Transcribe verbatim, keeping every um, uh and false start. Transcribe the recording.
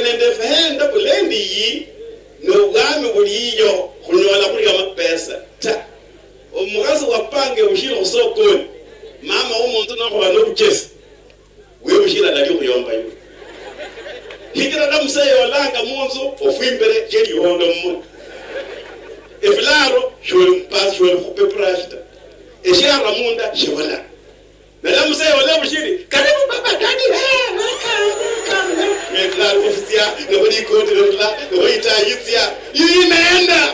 nende fenda bulendi yi no bwami buliyo kunyola kuli amapesa ta omugazi wapange ushira usokoni mama umuntu nako banobukesi wewe ushira dali kuyomba yo hikira namusaye olanga munzu ofimbere jeli hondo mu eflaro shwe mpas shwe kupe prashta eshara munda shwala na namusaye ole bushiri karibu baba dadi eh maka meka ofisia no bodi kote la no ita yitsia imeenda